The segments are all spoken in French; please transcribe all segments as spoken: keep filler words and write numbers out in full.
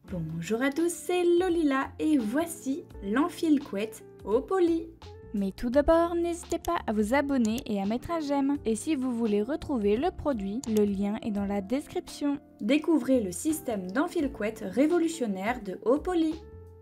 Bonjour à tous, c'est Lolila et voici l'enfile couette au poli. Mais tout d'abord, n'hésitez pas à vous abonner et à mettre un j'aime. Et si vous voulez retrouver le produit, le lien est dans la description. Découvrez le système d'enfile couette révolutionnaire de Opoly.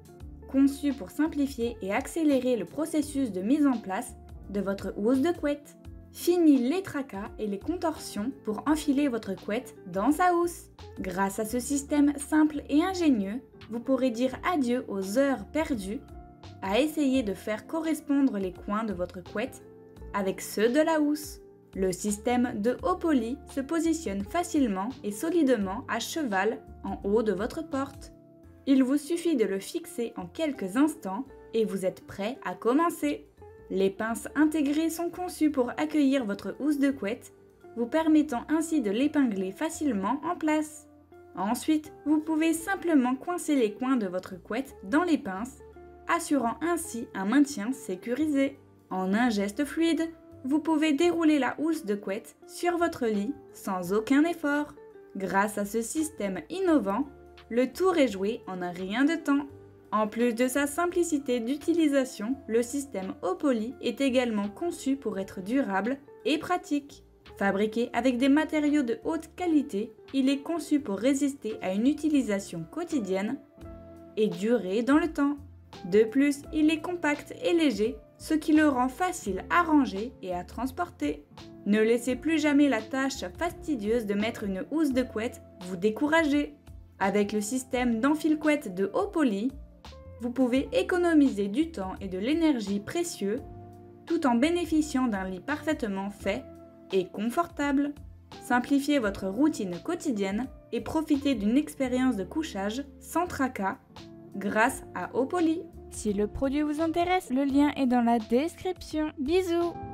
Conçu pour simplifier et accélérer le processus de mise en place de votre housse de couette. Fini les tracas et les contorsions pour enfiler votre couette dans sa housse. Grâce à ce système simple et ingénieux, vous pourrez dire adieu aux heures perdues à essayer de faire correspondre les coins de votre couette avec ceux de la housse. Le système de Opoly se positionne facilement et solidement à cheval en haut de votre porte. Il vous suffit de le fixer en quelques instants et vous êtes prêt à commencer. Les pinces intégrées sont conçues pour accueillir votre housse de couette, vous permettant ainsi de l'épingler facilement en place. Ensuite, vous pouvez simplement coincer les coins de votre couette dans les pinces, assurant ainsi un maintien sécurisé. En un geste fluide, vous pouvez dérouler la housse de couette sur votre lit sans aucun effort. Grâce à ce système innovant, le tour est joué en un rien de temps. En plus de sa simplicité d'utilisation, le système Opoly est également conçu pour être durable et pratique. Fabriqué avec des matériaux de haute qualité, il est conçu pour résister à une utilisation quotidienne et durer dans le temps. De plus, il est compact et léger, ce qui le rend facile à ranger et à transporter. Ne laissez plus jamais la tâche fastidieuse de mettre une housse de couette vous décourager. Avec le système d'enfile couette de Opoly, vous pouvez économiser du temps et de l'énergie précieux tout en bénéficiant d'un lit parfaitement fait et confortable. Simplifiez votre routine quotidienne et profitez d'une expérience de couchage sans tracas grâce à Opoly. Si le produit vous intéresse, le lien est dans la description. Bisous!